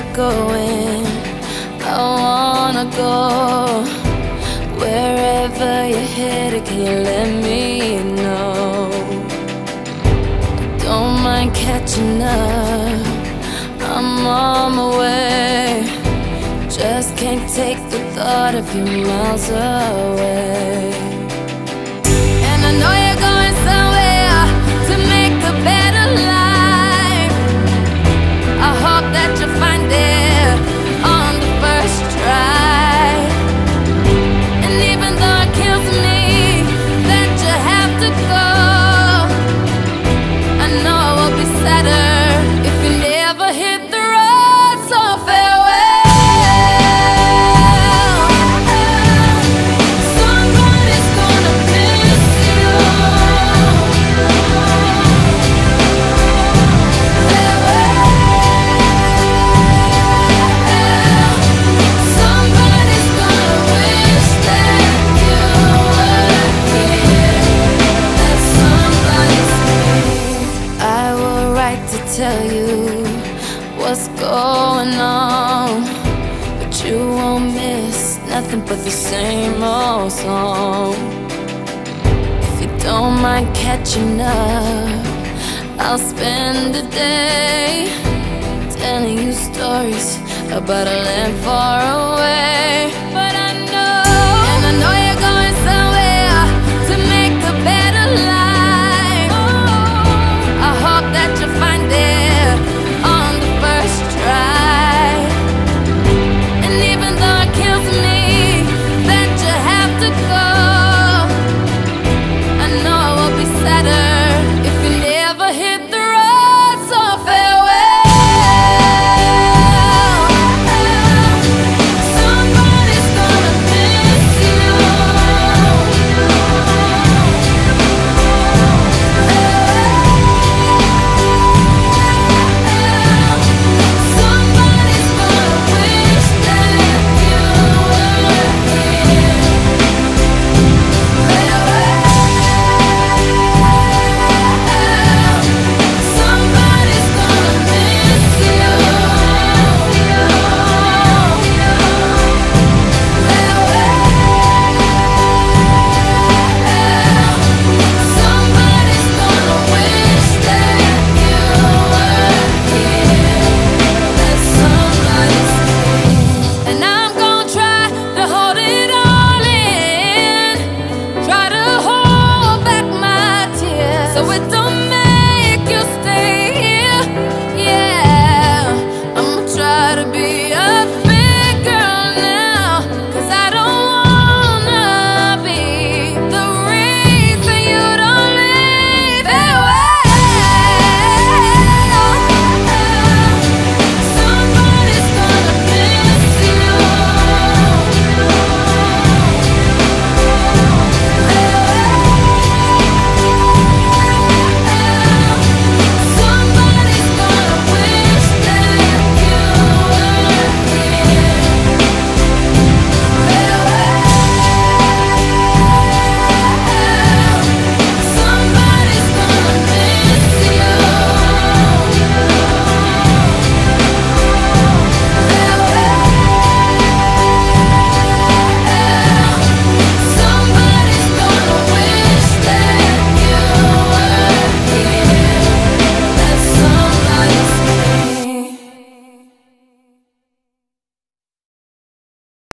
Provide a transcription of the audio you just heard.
you're going, I wanna go. Wherever you're headed, can you let me know? Don't mind catching up, I'm on my way. Just can't take the thought of you miles away. And I know you're going somewhere to make a better life. I hope that you find it on the first try. And even though it kills me that you have to go, I know it will be sadder if you never hit the road. So farewell. Somebody's gonna miss you. Farewell. Somebody's gonna wish that you were here. That somebody's me. I will write to tell you what's going on, but you won't miss nothing but the same old song. If you don't mind catching up, I'll spend a day telling you stories about a land far away.